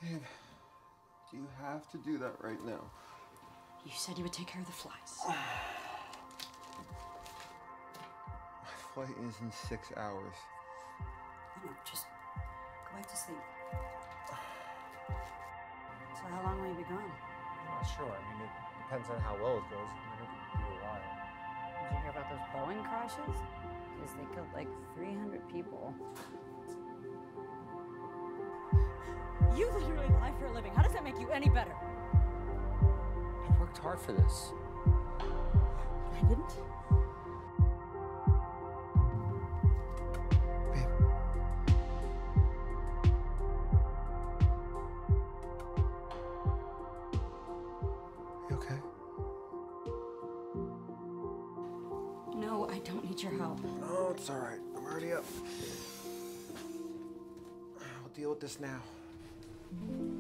Babe, do you have to do that right now? You said you would take care of the flies. My flight is in 6 hours. I know, just go back to sleep. So how long will you be gone? I'm not sure. I mean, it depends on how well it goes. I mean, it could be a while. Did you hear about those Boeing crashes? Because they killed like 300 people. You literally lie for a living. How does that make you any better? I worked hard for this. I didn't. Babe. You okay? No, I don't need your help. No, it's all right. I'm already up. I'll deal with this now.